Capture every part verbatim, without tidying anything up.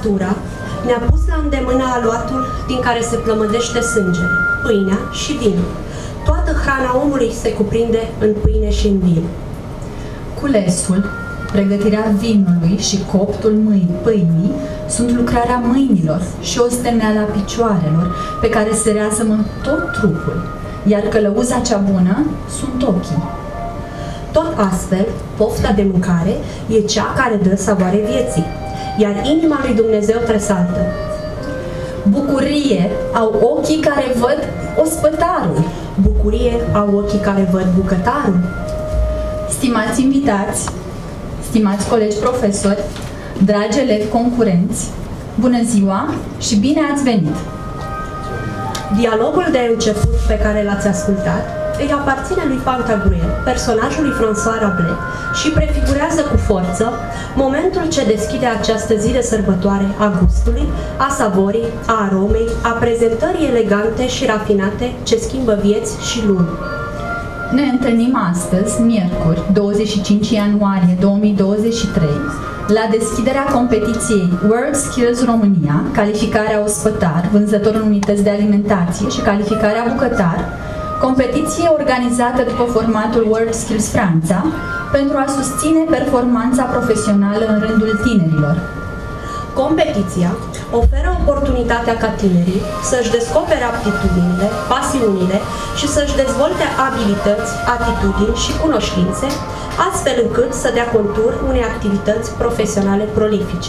natura ne-a pus la îndemână aluatul din care se plămădește sângele, pâinea și vinul. Toată hrana omului se cuprinde în pâine și în vin. Culesul, pregătirea vinului și coptul mâini, pâinii sunt lucrarea mâinilor și osteneala picioarelor pe care se reasămă tot trupul, iar călăuza cea bună sunt ochii. Tot astfel, pofta de mâncare e cea care dă savoare vieții, iar inima lui Dumnezeu tresaltă. Bucurie au ochii care văd ospătarul. Bucurie au ochii care văd bucătarul. Stimați invitați, stimați colegi profesori, dragi elevi concurenți, bună ziua și bine ați venit! Dialogul de început pe care l-ați ascultat îi aparține lui Pantagruel, personajul lui François Rabelais, și prefigurează cu forță momentul ce deschide această zi de sărbătoare a gustului, a savorii, a aromei, a prezentării elegante și rafinate ce schimbă vieți și lumi. Ne întâlnim astăzi, miercuri, douăzeci și cinci ianuarie două mii douăzeci și trei, la deschiderea competiției World Skills România, calificarea ospătar, vânzător în unități de alimentație și calificarea bucătar, competiție organizată după formatul World Skills Franța, pentru a susține performanța profesională în rândul tinerilor. Competiția oferă oportunitatea ca tinerii să-și descopere aptitudinile, pasiunile și să-și dezvolte abilități, atitudini și cunoștințe, astfel încât să dea contur unei activități profesionale prolifice.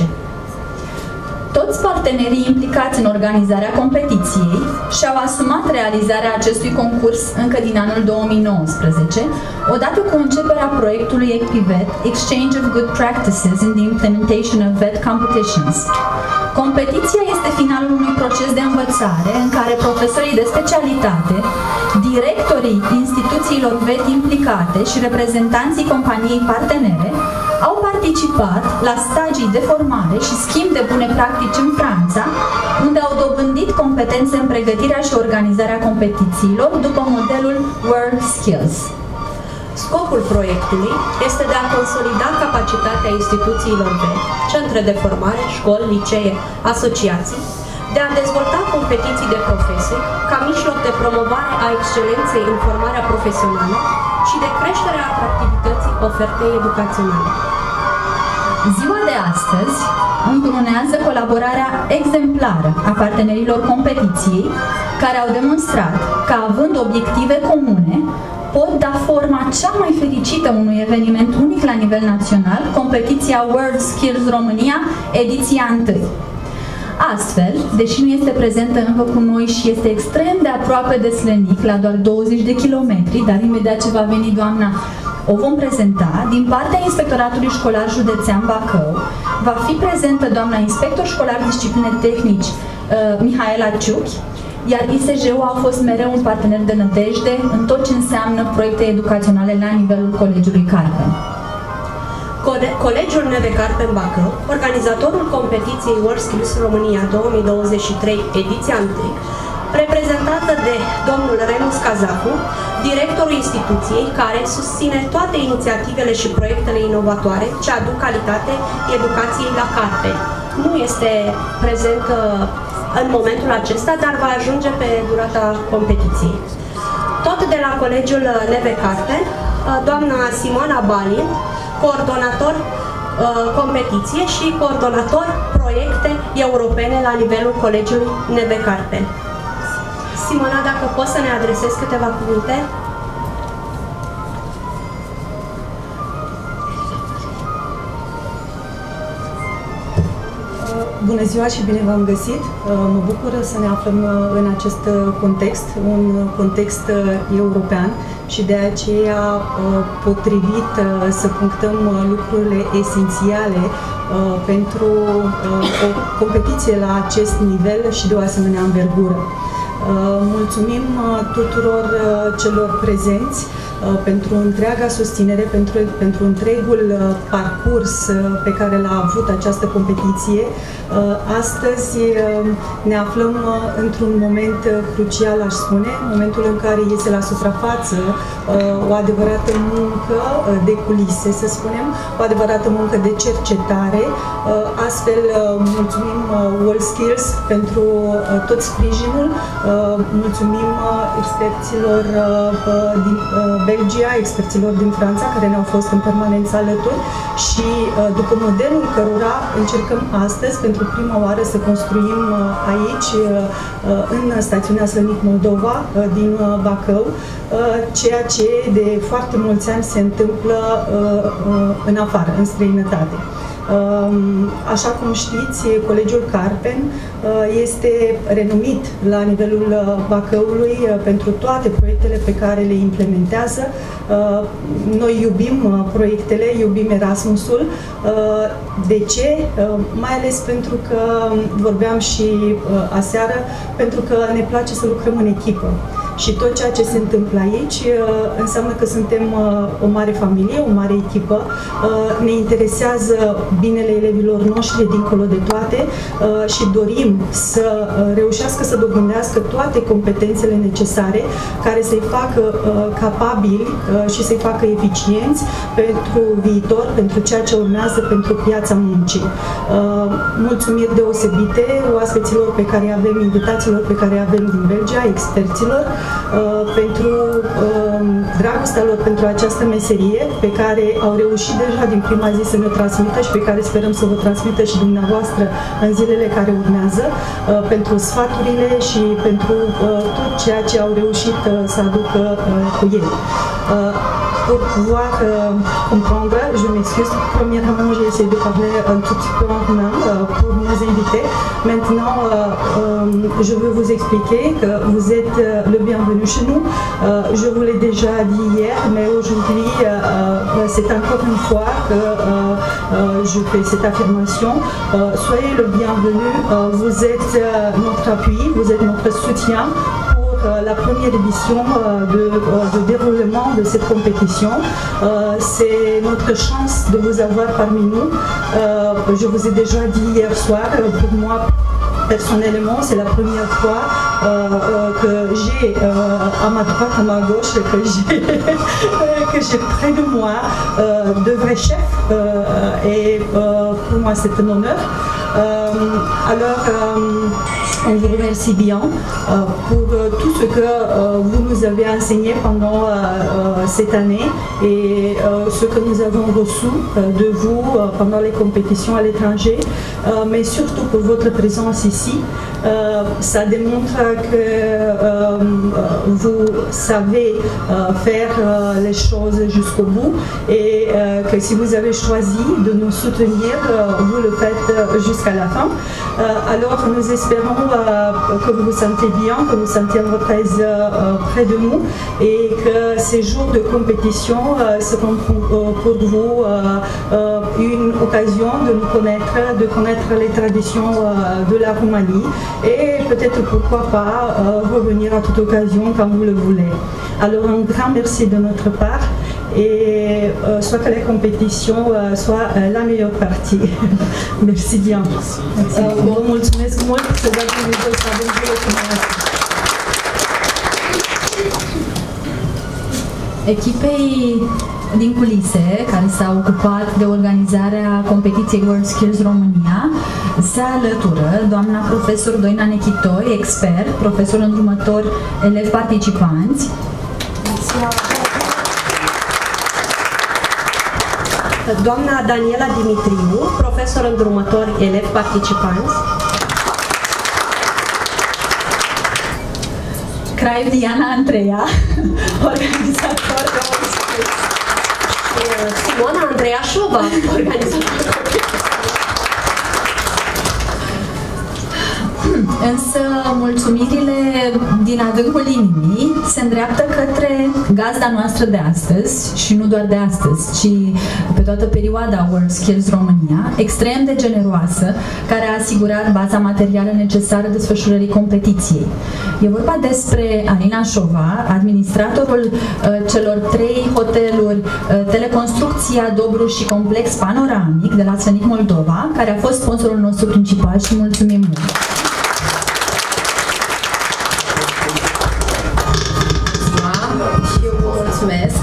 Toți partenerii implicați în organizarea competiției și-au asumat realizarea acestui concurs încă din anul două mii nouăsprezece, odată cu începerea proiectului ECPIVET, Exchange of Good Practices in the Implementation of V E T Competitions. Competiția este finalul unui proces de învățare în care profesorii de specialitate, directorii instituțiilor V E T implicate și reprezentanții companiei partenere au participat la stagii de formare și schimb de bune practici în Franța, unde au dobândit competențe în pregătirea și organizarea competițiilor după modelul World Skills. Scopul proiectului este de a consolida capacitatea instituțiilor V E T, centre de formare, școli, licee, asociații, de a dezvolta competiții de profesii ca mijloc de promovare a excelenței în formarea profesională și de creșterea atractivității ofertei educaționale. Ziua de astăzi încununează colaborarea exemplară a partenerilor competiției, care au demonstrat că, având obiective comune, pot da forma cea mai fericită unui eveniment unic la nivel național, competiția World Skills România, ediția întâi. Astfel, deși nu este prezentă încă cu noi și este extrem de aproape de Slănic, la doar douăzeci de kilometri, dar imediat ce va veni doamna o vom prezenta, din partea Inspectoratului Școlar Județean Bacău, va fi prezentă doamna Inspector Școlar Discipline Tehnici uh, Mihaela Ciuchi, iar I S J-ul a fost mereu un partener de nădejde în tot ce înseamnă proiecte educaționale la nivelul Colegiului Carpen. Colegiul Neve Carpen Bacău, organizatorul competiției World Skills România două mii douăzeci și trei, ediția întâi, reprezentată de domnul Remus Cazacu, directorul instituției, care susține toate inițiativele și proiectele inovatoare ce aduc calitate educației la Carpen. Nu este prezent în momentul acesta, dar va ajunge pe durata competiției. Tot de la Colegiul Neve Carpen, doamna Simona Balin, coordonator uh, competiție și coordonator proiecte europene la nivelul Colegiului Neve Carpen. Simona, dacă poți să ne adresezi câteva cuvinte? Bună ziua și bine v-am găsit! Mă bucur să ne aflăm în acest context, un context european, și de aceea potrivit să punctăm lucrurile esențiale pentru o competiție la acest nivel și de o asemenea învergură. Mulțumim tuturor celor prezenți pentru întreaga susținere, pentru, pentru întregul parcurs pe care l-a avut această competiție. Astăzi ne aflăm într-un moment crucial, aș spune, momentul în care iese la suprafață o adevărată muncă de culise, să spunem, o adevărată muncă de cercetare. Astfel, mulțumim WorldSkills pentru tot sprijinul, mulțumim experților din Belgia, experților din Franța, care ne-au fost în permanență alături și după modelul cărora încercăm astăzi, pentru prima oară, să construim aici, în stațiunea Slănic Moldova, din Bacău, ceea ce de foarte mulți ani se întâmplă în afară, în străinătate. Așa cum știți, Colegiul Carpen este renumit la nivelul Bacăului pentru toate proiectele pe care le implementează. Noi iubim proiectele, iubim Erasmusul. De ce? Mai ales pentru că, vorbeam și aseară, pentru că ne place să lucrăm în echipă. Și tot ceea ce se întâmplă aici înseamnă că suntem o mare familie, o mare echipă. Ne interesează binele elevilor noștri dincolo de toate și dorim să reușească să dobândească toate competențele necesare care să-i facă capabili și să-i facă eficienți pentru viitor, pentru ceea ce urmează, pentru piața muncii. Mulțumiri deosebite oaspeților pe care avem, invitaților pe care avem din Belgia, experților, pentru dragostea lor pentru această meserie, pe care au reușit deja din prima zi să ne transmită și pe care sperăm să vă transmită și dumneavoastră în zilele care urmează, pentru sfaturile și pentru tot ceea ce au reușit să aducă cu ei. Pour pouvoir euh, comprendre, je m'excuse, premièrement j'ai essayé de parler un tout petit peu en roumain euh, pour nos invités. Maintenant, euh, euh, je veux vous expliquer que vous êtes euh, le bienvenu chez nous. Euh, je vous l'ai déjà dit hier, mais aujourd'hui, euh, euh, c'est encore une fois que euh, euh, je fais cette affirmation. Euh, soyez le bienvenu, euh, vous êtes euh, notre appui, vous êtes notre soutien la première édition de, de déroulement de cette compétition. C'est notre chance de vous avoir parmi nous. Je vous ai déjà dit hier soir, pour moi personnellement, c'est la première fois que j'ai à ma droite, à ma gauche, que j'ai que j'ai près de moi de vrais chefs. Et pour moi, c'est un honneur. Alors, on vous remercie bien euh, pour euh, tout ce que euh, vous nous avez enseigné pendant euh, euh, cette année et euh, ce que nous avons reçu euh, de vous euh, pendant les compétitions à l'étranger, euh, mais surtout pour votre présence ici. Euh, ça démontre que euh, vous savez euh, faire euh, les choses jusqu'au bout et euh, que si vous avez choisi de nous soutenir, euh, vous le faites jusqu'à la fin. Euh, alors nous espérons euh, que vous vous sentez bien, que vous sentez en votre aise euh, près de nous et que ces jours de compétition euh, seront pour, euh, pour vous euh, euh, une occasion de nous connaître, de connaître les traditions euh, de la Roumanie et peut-être pourquoi pas euh, revenir à toute occasion quand vous le voulez. Alors un grand merci de notre part et euh, soit que la compétition euh, soit euh, la meilleure partie. Merci bien. Merci. Uh, vă mulțumesc mult să dați Dumnezeu să avem zile frumoase. Echipei din culise care s-au ocupat de organizarea competiției WorldSkills România se alătură doamna profesor Doina Nechitoi, expert, profesor îndrumător, elevi participanți. Doamna Daniela Dimitriu, profesor îndrumător, elevi participanți. Craiu Diana Andreea, organizator de WorldSkills. Simona Andreașova, organizator de însă mulțumirile din adâncul inimii se îndreaptă către gazda noastră de astăzi și nu doar de astăzi, ci pe toată perioada WorldSkills România, extrem de generoasă, care a asigurat baza materială necesară desfășurării competiției. E vorba despre Alina Șova, administratorul uh, celor trei hoteluri uh, Teleconstrucția, Dobru și Complex Panoramic de la Slănic, Moldova, care a fost sponsorul nostru principal și mulțumim mult! Și eu vă mulțumesc!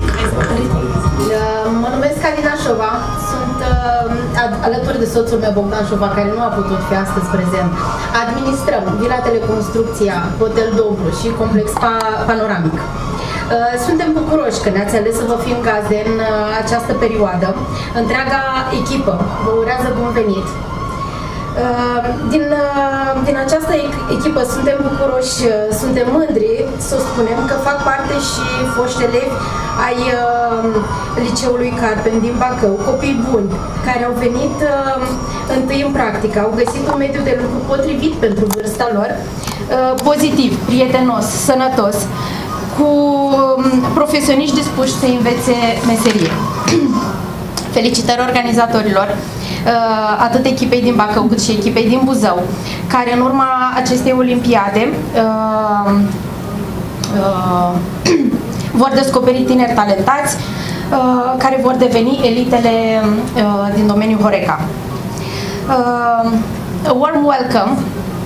Mă numesc Alina Șova, sunt uh, alături de soțul meu Bogdan Șova, care nu a putut fi astăzi prezent. Administrăm Vila Teleconstrucția, Hotel Dobru și Complex pa Panoramic. Suntem bucuroși că ne-ați ales să vă fim gazde în această perioadă. Întreaga echipă vă urează bun venit. Din, din această echipă suntem bucuroși, suntem mândri să spunem că fac parte și foști elevi ai Liceului Carpen din Bacău, copii buni care au venit întâi în practică, au găsit un mediu de lucru potrivit pentru vârsta lor, pozitiv, prietenos, sănătos, cu profesioniști dispuși să învețe meserie. Felicitări organizatorilor, atât echipei din Bacău cât și echipei din Buzău, care în urma acestei olimpiade uh, uh, vor descoperi tineri talentați uh, care vor deveni elitele uh, din domeniul Horeca. Uh, a warm welcome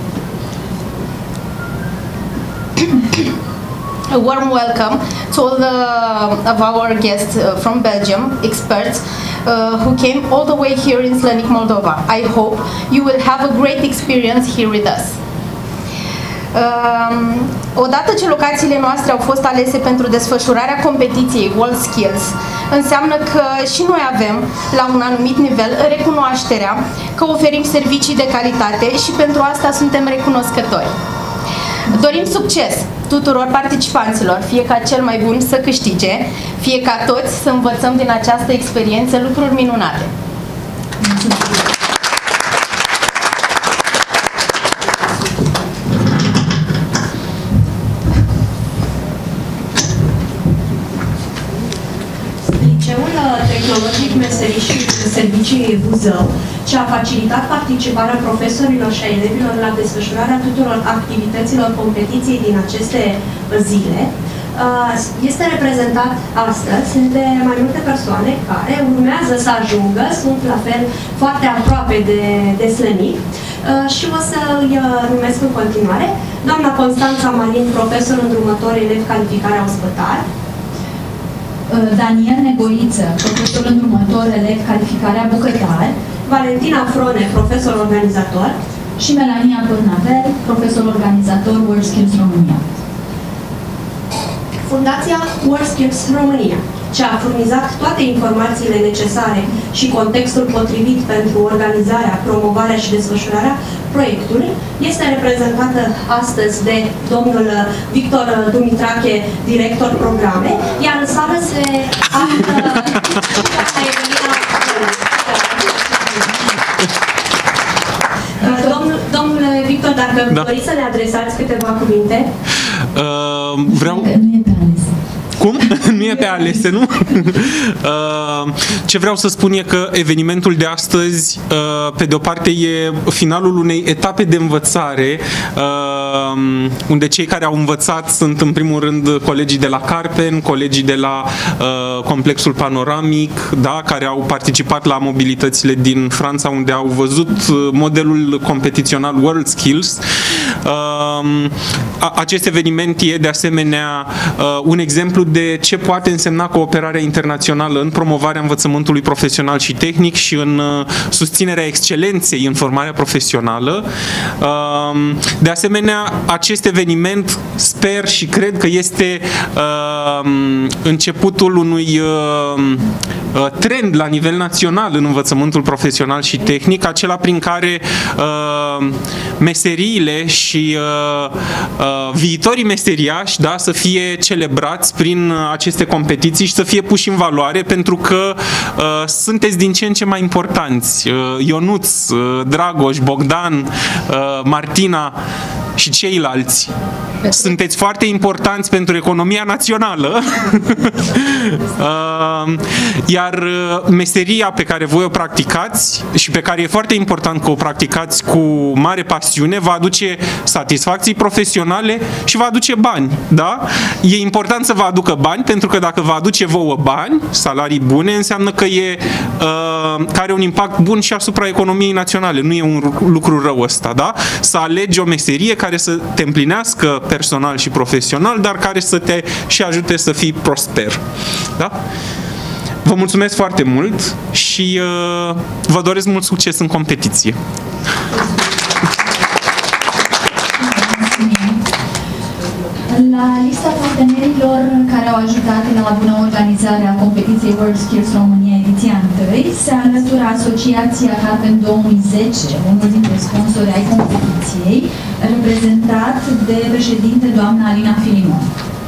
A warm welcome to all the, of our guests uh, from Belgium, experts uh, who came all the way here in Slănic, Moldova. I hope you will have a great experience here with us. Um, odată ce locațiile noastre au fost alese pentru desfășurarea competiției WorldSkills, înseamnă că și noi avem, la un anumit nivel, recunoașterea că oferim servicii de calitate și pentru asta suntem recunoscători. Dorim succes tuturor participanților, fie ca cel mai bun să câștige, fie ca toți să învățăm din această experiență lucruri minunate. Liceul Tehnologic Meserii și Servicii Buzău, ce a facilitat participarea profesorilor și a elevilor la desfășurarea tuturor activităților competiției din aceste zile, este reprezentat astăzi de mai multe persoane care urmează să ajungă, sunt la fel foarte aproape de, de Slănic și o să îi numesc în continuare. Doamna Constanța Marin, profesor îndrumător, elev calificarea ospătar. Daniel Negoiță, profesor îndrumător, elev calificarea bucătar. Valentina Frone, profesor organizator. Și Melania Bărnavel, profesor organizator WorldSkills România. Fundația WorldSkills România, ce a furnizat toate informațiile necesare și contextul potrivit pentru organizarea, promovarea și desfășurarea proiectului, este reprezentată astăzi de domnul Victor Dumitrache, director programe, iar în sală se află Domnul, domnule Victor, dacă da. doriți să ne adresați câteva cuvinte. Uh, vreau... Cum? Nu e pe alese, nu? Ce vreau să spun e că evenimentul de astăzi, pe de o parte, e finalul unei etape de învățare, unde cei care au învățat sunt, în primul rând, colegii de la Carpen, colegii de la Complexul Panoramic, da, care au participat la mobilitățile din Franța, unde au văzut modelul competițional WorldSkills. Acest eveniment e, de asemenea, un exemplu de ce poate însemna cooperarea internațională în promovarea învățământului profesional și tehnic și în susținerea excelenței în formarea profesională. De asemenea, acest eveniment sper și cred că este începutul unui trend la nivel național în învățământul profesional și tehnic, acela prin care uh, meseriile și uh, uh, viitorii meseriași, da, să fie celebrați prin aceste competiții și să fie puși în valoare, pentru că uh, sunteți din ce în ce mai importanți. Uh, Ionuț, uh, Dragoș, Bogdan, uh, Martina și ceilalți. Sunteți foarte importanți pentru economia națională. Iar meseria pe care voi o practicați și pe care e foarte important că o practicați cu mare pasiune va aduce satisfacții profesionale și va aduce bani. Da? E important să vă aducă bani, pentru că dacă vă aduce vouă bani, salarii bune, înseamnă că e că are un impact bun și asupra economiei naționale. Nu e un lucru rău ăsta. Da? Să alegi o meserie care să te împlinească personal și profesional, dar care să te și ajute să fii prosper. Da? Vă mulțumesc foarte mult și uh, vă doresc mult succes în competiție. La lista partenerilor care au ajutat la bună organizare a competiției World Skills România ediția întâi se alătură Asociația Carpen două mii zece, unul dintre sponsori ai competiției, reprezentat de președinte doamna Alina Filimon.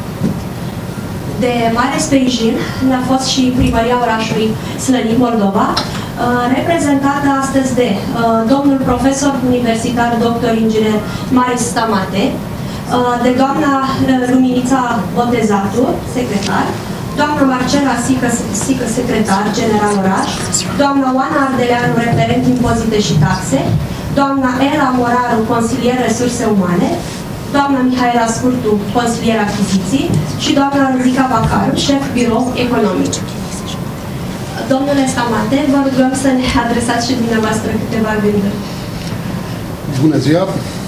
De mare sprijin ne-a fost și primăria orașului Slănic, Moldova, reprezentată astăzi de domnul profesor universitar, doctor inginer Maris Stamate, de doamna Luminița Botezatu, secretar, doamna Marcela Sică, Sică, secretar general oraș, doamna Oana Ardeleanu, referent impozite și taxe, doamna Ela Moraru, consilier resurse umane, doamna Mihaela Scurtu, consilier achiziții și doamna Ruzica Bacaru, șef birou economic. Domnule Stamate, vă rugăm să ne adresați și dumneavoastră câteva gânduri. Bună ziua!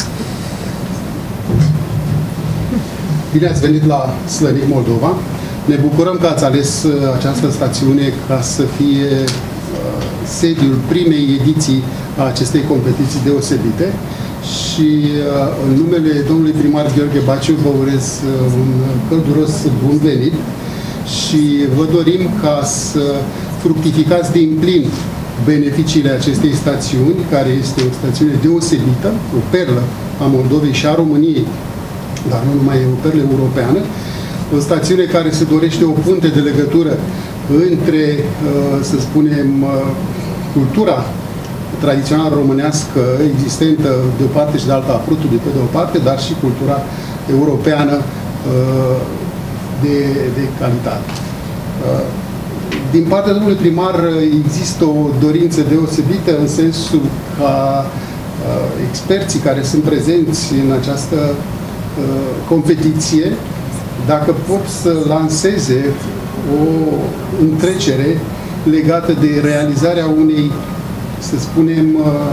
Bine ați venit la Slănic, Moldova. Ne bucurăm că ați ales această stațiune ca să fie uh, sediul primei ediții a acestei competiții deosebite și uh, în numele domnului primar Gheorghe Baciu vă urez uh, un călduros bun venit și vă dorim ca să fructificați din plin beneficiile acestei stațiuni, care este o stațiune deosebită, o perlă a Moldovei și a României, dar nu numai o perlă europeană, o stațiune care se dorește o punte de legătură între, să spunem, cultura tradițională românească existentă de o parte și de alta a Prutului pe de o parte, dar și cultura europeană de, de calitate. Din partea domnului primar există o dorință deosebită în sensul ca experții care sunt prezenți în această competiție, dacă pot să lanseze o întrecere legată de realizarea unei, să spunem,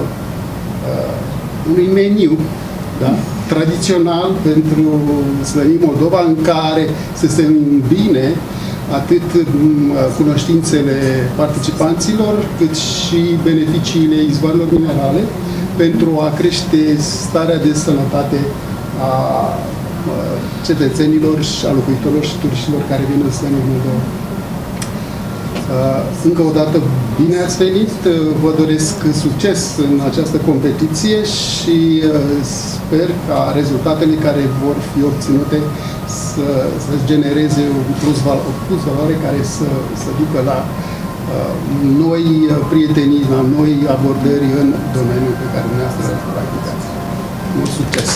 unui meniu, da? Tradițional pentru Slănic, Moldova, în care să se îmbine atât cunoștințele participanților, cât și beneficiile izvoarelor minerale pentru a crește starea de sănătate a cetățenilor și a locuitorilor și turiștilor care vin în Slănic, Moldova. Încă o dată, bine ați venit, vă doresc succes în această competiție și sper ca rezultatele care vor fi obținute să, să genereze un plus, o plus valoare care să, să ducă la noi prietenii, la noi abordări în domeniul pe care dumneavoastră îl practicați. Mult succes!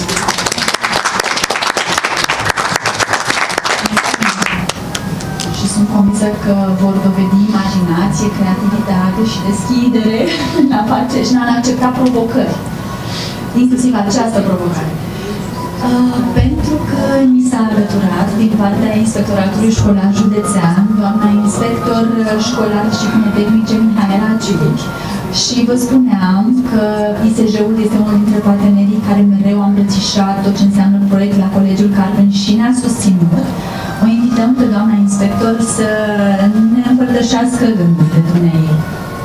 Și sunt convinsă că vor dovedi imaginație, creativitate și deschidere în a face și în a accepta provocări, inclusiv această provocare. Uh, pentru că mi s-a alăturat din partea Inspectoratului Școlar Județean, doamna inspector școlar și tehnice Mihaela Ciuc, și vă spuneam că I S J-ul este unul dintre partenerii care mereu am îmbrățișat tot ce înseamnă proiect la Colegiul Carpen și ne-a susținut. O invităm pe doamna inspector să ne împărtășească gândurile dumneavoastră.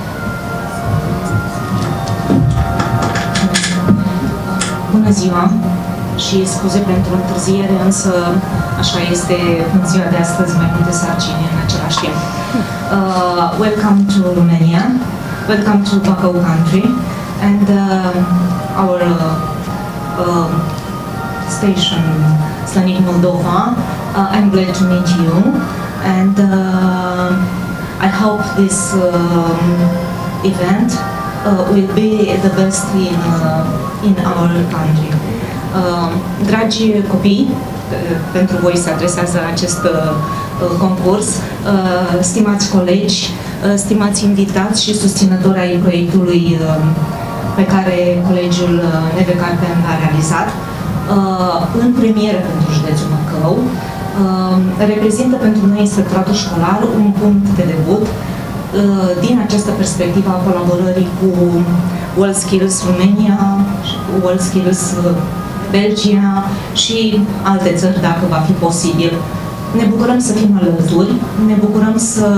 Bună ziua și scuze pentru întârziere, însă așa este în ziua de astăzi, mai multe sarcini în același timp. Uh, welcome to Romania, welcome to Bacău country, and uh, our uh, uh, station, Slănic Moldova. Uh, I'm glad to meet you, and uh, I hope this um, event uh, will be the best in, uh, in our country. Uh, dragi copii, pentru voi se adresează acest uh, concurs, uh, stimați colegi, uh, stimați invitați și susținători ai proiectului uh, pe care Colegiul Neve Carpen l-a realizat, uh, în premieră pentru județul Bacău, uh, reprezintă pentru noi inspectoratul școlar un punct de debut uh, din această perspectivă a colaborării cu WorldSkills Romania, WorldSkills Belgia și alte țări, dacă va fi posibil. Ne bucurăm să fim alături, ne bucurăm să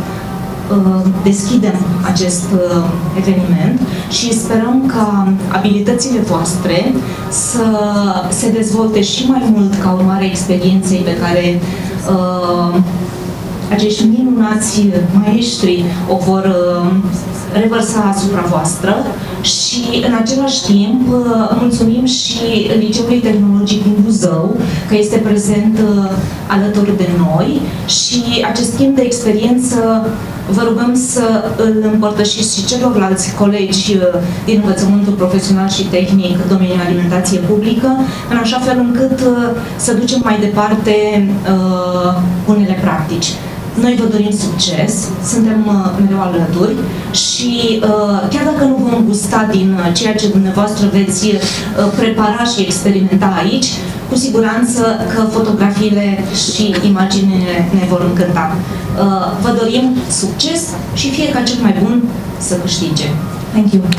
uh, deschidem acest uh, eveniment și sperăm ca abilitățile voastre să se dezvolte și mai mult ca urmare a experienței pe care uh, acești minunați maestri o vor uh, revărsa asupra voastră și în același timp uh, mulțumim și Liceului Tehnologic din Buzău că este prezent uh, alături de noi și acest timp de experiență vă rugăm să îl împărtășiți și celorlalți colegi uh, din învățământul profesional și tehnic, domeniul alimentație publică, în așa fel încât uh, să ducem mai departe uh, bunele practici. Noi vă dorim succes, suntem uh, mereu alături și uh, chiar dacă nu vom gusta din uh, ceea ce dumneavoastră veți uh, prepara și experimenta aici, cu siguranță că fotografiile și imaginile ne vor încânta. Uh, vă dorim succes și fie ca cel mai bun să câștige. Thank you!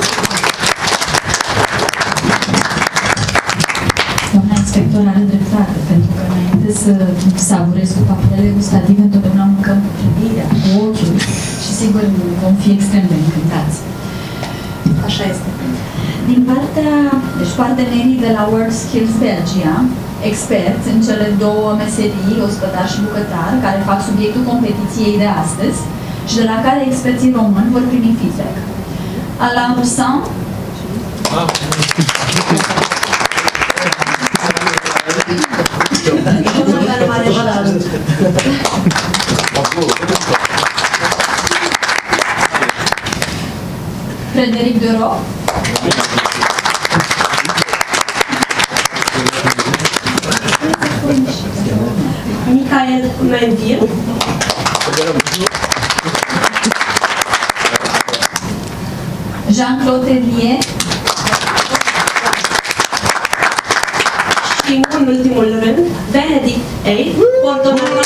Doamna inspector are dreptate, pentru că înainte să savurez cu papilele gustative, întotdeauna mâncăm cu privirea, cu ochiul și sigur vom fi extrem de încântați. Așa este. Din partea, deci partenerii de la WorldSkills Belgia, experți în cele două meserii, ospătar și bucătar, care fac subiectul competiției de astăzi și de la care experții români vor primi feedback. Alain Roussan. Frédéric Deroc. Michael Menville. Jean-Claude Tellier. Și în ultimul rând, Benedict Ei, coordonator.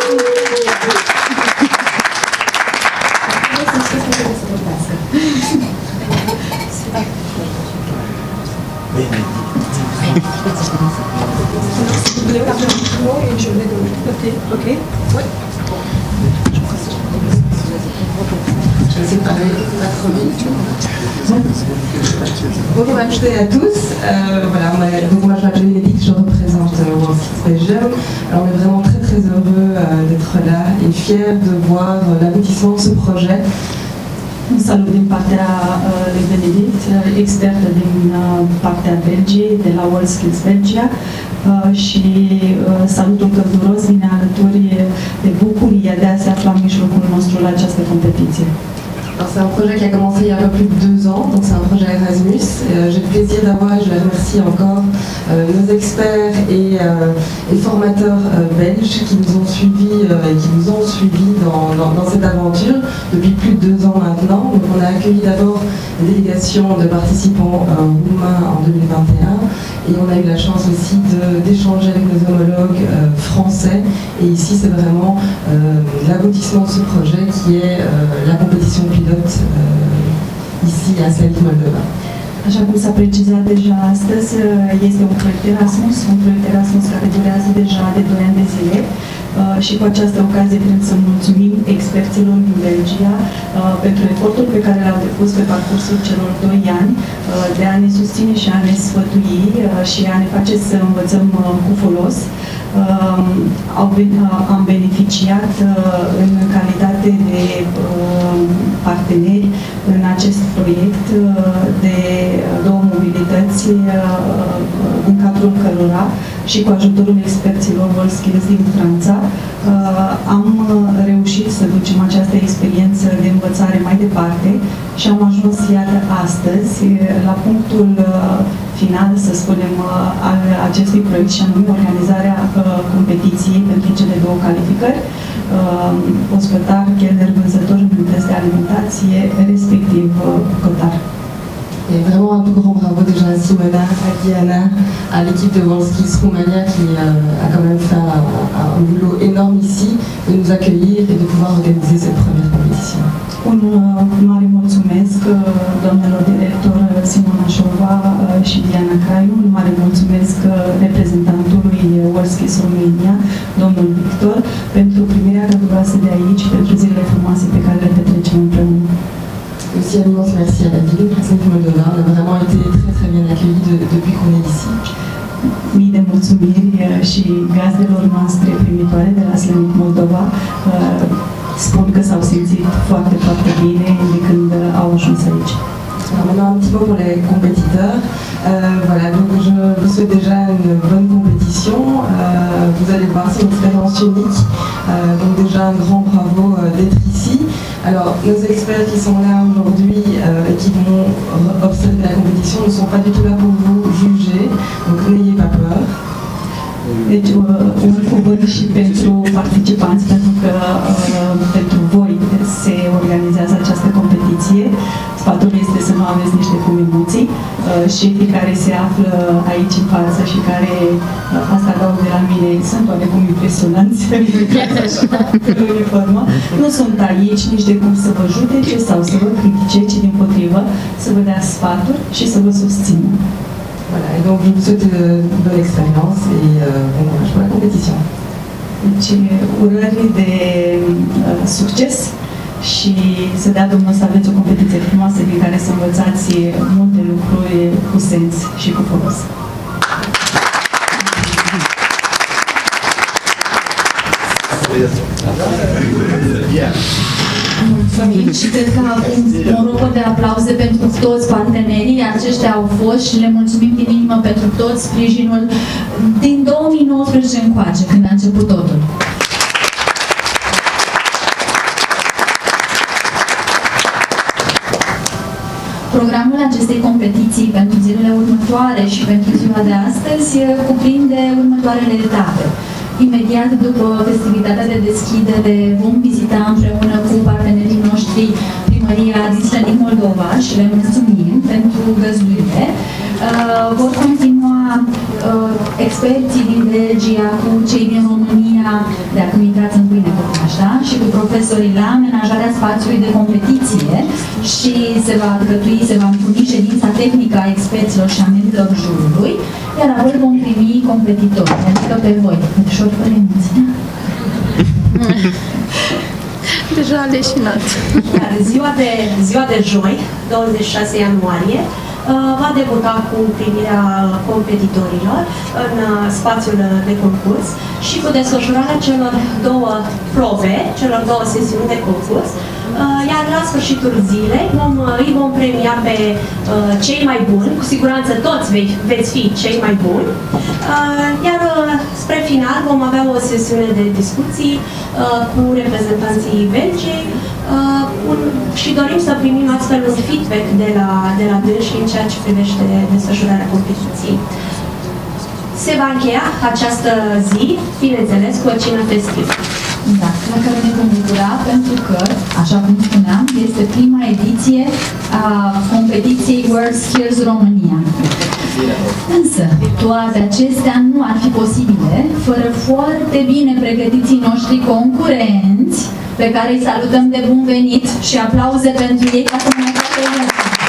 Bonjour à toutes et à tous. Euh, voilà, donc moi je m'appelle Bénédicte, je représente euh, WorldSkills Belgium. Alors on est vraiment très très heureux euh, d'être là et fiers de voir euh, l'aboutissement de ce projet. Salut din partea uh, lui Benedict, expertă din uh, partea Belgiei, de la WorldSkills Belgia, uh, și uh, salutul călduros vine alături de bucuria de a se afla în mijlocul nostru la această competiție. C'est un projet qui a commencé il y a un peu plus de deux ans, donc c'est un projet Erasmus. Euh, J'ai le plaisir d'avoir, et je les remercie encore, euh, nos experts et, euh, et formateurs euh, belges qui nous ont suivis euh, et qui nous ont suivis dans, dans, dans cette aventure depuis plus de deux ans maintenant. Donc on a accueilli d'abord une délégation de participants euh, roumains en deux mille vingt et un et on a eu la chance aussi d'échanger avec nos homologues euh, français. Et ici c'est vraiment euh, l'aboutissement de ce projet qui est euh, la compétition pilote uh, ici à Slănic Moldova. Așa cum s-a precizat deja astăzi, este un proiect Erasmus, un proiect Erasmus care durează deja de doi ani de zile uh, și cu această ocazie vrem să mulțumim experților din Belgia uh, pentru efortul pe care l-au depus pe parcursul celor doi ani uh, de a ne susține și a ne sfătui uh, și a ne face să învățăm uh, cu folos. Uh, am beneficiat asociat în calitate de parteneri în acest proiect de două mobilități în cadrul cărora și cu ajutorul experților WorldSkills din Franța am reușit să ducem această experiență de învățare mai departe și am ajuns, iată, astăzi la punctul final, să spunem, al acestui proiect și anume organizarea competiției pentru cele două calificări, ospătar, chelner, vânzător în unități de alimentație, respectiv cotar. Et vraiment un tout grand bravo déjà à Simona, à Diana, à l'équipe de WorldSkills Romania qui euh, a quand même fait un, un boulot énorme ici de nous accueillir et de pouvoir organiser cette première compétition. Un mare mulțumesc doamnelor director Simona Șova și Diana Craiu, un mare mulțumesc reprezentantului WorldSkills Romania, domnul Victor, pentru primirea călduroasă de aici, pentru zilele frumoase pe care le petrecem împreună. Aussi un immense merci à la ville, à Slănic Moldova. On a vraiment été très très bien accueillis de, depuis qu'on est ici. Mii de mulțumiri și gazdelor noastre primitoare de la Slănic Moldova spun că s-au simțit foarte, foarte bine de când au ajuns aici. Alors maintenant un petit mot pour les compétiteurs. Euh, voilà, donc je vous souhaite déjà une bonne compétition. Euh, vous allez voir, c'est une expérience unique. Euh, donc déjà un grand bravo euh, d'être ici. Alors nos experts qui sont là aujourd'hui euh, et qui vont observer la compétition ne sont pas du tout là pour vous juger, donc n'ayez pas peur. Deci, un cuvânt și pentru participanți, pentru că uh, pentru voi se organizează această competiție. Sfatul este să nu aveți niște cum emoții. Uh, șefii care se află aici în față și care, uh, asta dau de la mine, sunt oarecum impresionanți în uniformă, nu sunt aici nici de cum să vă judece sau să vă critique, ci dimpotrivă să vă dea sfaturi și să vă susțină. Voilà, et donc je vous souhaite une bonne expérience et euh, bon courage pour la compétition. Deci, urări de uh, succes și să dea Domnul să aveți o competiție frumoasă din care să învățați multe lucruri cu sens și cu folos. Mulțumim și cred că acum un rog de aplauze pentru toți partenerii, aceștia au fost și le mulțumim din inimă pentru tot sprijinul din două mii nouăsprezece încoace, când a început totul. Programul acestei competiții pentru zilele următoare și pentru ziua de astăzi cuprinde următoarele etape. Imediat după festivitatea de deschidere vom vizita împreună cu partenerii noștri Primăria din Slănic Moldova și le mulțumim pentru găzduire. Uh, vor continua uh, experții din Belgia cu cei din România, de acum intrați în pâine, așa, și cu profesorii la amenajarea spațiului de competiție și se va alcătui, se va întruni ședința tehnică a experților și a membrilor jurului, iar apoi vom primi competitori, adică pe voi. Ușor fără emoții. Deja leșinat. Ziua de, ziua de joi, douăzeci și șase ianuarie, va debuta cu primirea competitorilor în spațiul de concurs și cu desfășurarea celor două probe, celor două sesiuni de concurs, iar la sfârșitul zilei vom, îi vom premia pe uh, cei mai buni, cu siguranță toți vei, veți fi cei mai buni, uh, iar uh, spre final vom avea o sesiune de discuții uh, cu reprezentanții Belgiei uh, un, și dorim să primim astfel un feedback de la, de la dânsi în ceea ce privește desfășurarea competiției. Se va încheia această zi, bineînțeles, cu o cină festivă. Da, la care ne vom bucura pentru că, așa cum spuneam, este prima ediție a competiției WorldSkills România. Însă, toate acestea nu ar fi posibile fără foarte bine pregătiții noștri concurenți, pe care îi salutăm de bun venit și aplauze pentru ei ca să ne facă.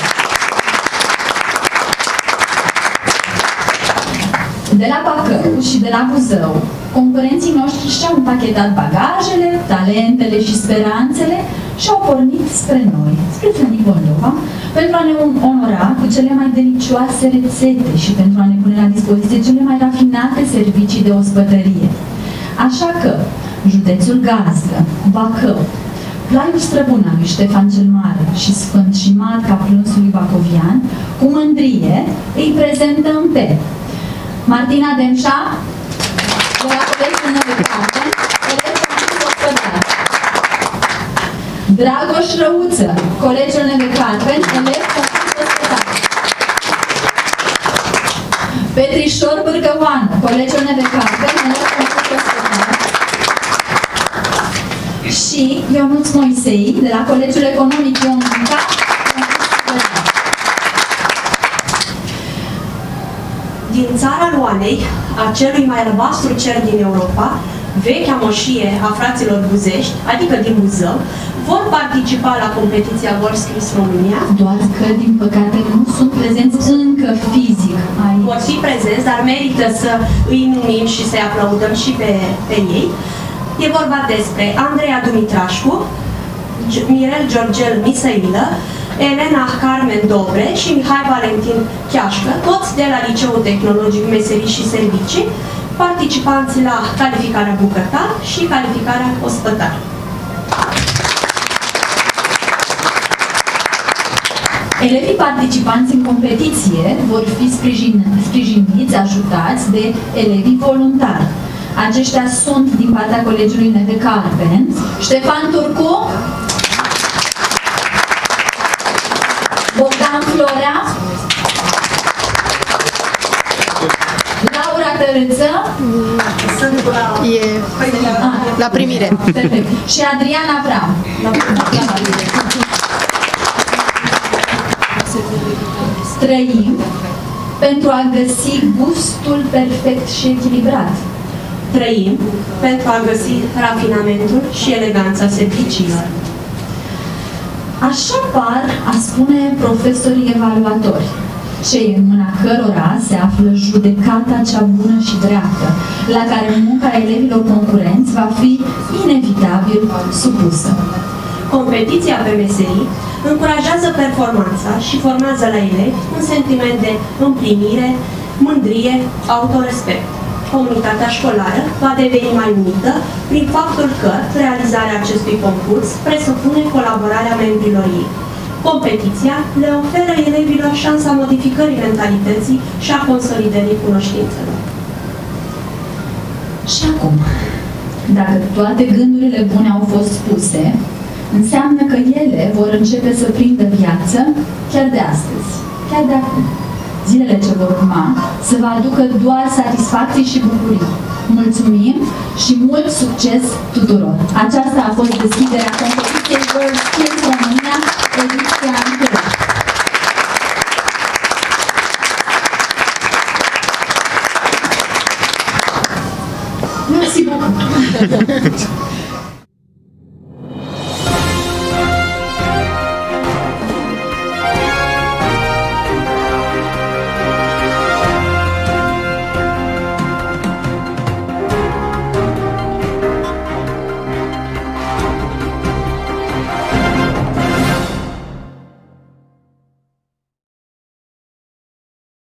De la Bacău și de la Buzău, concurenții noștri și-au împachetat bagajele, talentele și speranțele și au pornit spre noi, spre Slănic Moldova, pentru a ne onora cu cele mai delicioase rețete și pentru a ne pune la dispoziție cele mai rafinate servicii de ospătărie. Așa că, județul gazdă, Bacău, Plaiul Străbuna lui Ștefan cel Mare și Sfânt și Matca Plânsului Bacovian, cu mândrie îi prezentăm pe Martina Demșa, de la Colegiul Neve Carmen, elev concurs gospodar. Dragoș Răuță, Colegiul Neve Carmen, elev concurs gospodar. Petrișor Bârgăoană, Colegiul Neve Carmen, elev concurs gospodar. Și Ionuț Moisei, de la Colegiul Economic Ion Munca, din țara Luanei, a celui mai albastru cer din Europa, vechea moșie a fraților Buzești, adică din Buzău, vor participa la competiția WorldSkills România. Doar că, din păcate, nu sunt prezenți încă fizic aici. Vor fi prezenți, dar merită să îi numim și să-i aplaudăm și pe, pe ei. E vorba despre Andreea Dumitrașcu, Mirel Georgel Misăilă, Elena Carmen Dobre și Mihai Valentin Chiașcă, toți de la Liceul Tehnologic Meserii și Servicii, participanți la calificarea bucătar și calificarea ospătar. Elevii participanți în competiție vor fi sprijin, sprijiniți, ajutați de elevii voluntari. Aceștia sunt din partea Colegiului Neve Carmen, Ștefan Turcu, Bogdan Florea, Laura Tărâță, E la primire. Și Adrian Avram. Trăim pentru a găsi gustul perfect și echilibrat. Trăim pentru a găsi rafinamentul și eleganța serviciilor. Așa par a spune profesorii evaluatori, cei în mâna cărora se află judecata cea bună și dreaptă, la care munca elevilor concurenți va fi inevitabil supusă. Competiția pe meserii încurajează performanța și formează la elevi un sentiment de împlinire, mândrie, autorespect. Comunitatea școlară va deveni mai unită prin faptul că realizarea acestui concurs presupune colaborarea membrilor ei. Competiția le oferă elevilor șansa modificării mentalității și a consolidării cunoștințelor. Și acum, dacă toate gândurile bune au fost spuse, înseamnă că ele vor începe să prindă viață chiar de astăzi, chiar de acum. Zilele ce vor urma să vă aducă doar satisfacții și bucurii. Mulțumim și mult succes tuturor! Aceasta a fost deschiderea competiției WorldSkills România, ediția întâi. Mersi beaucoup!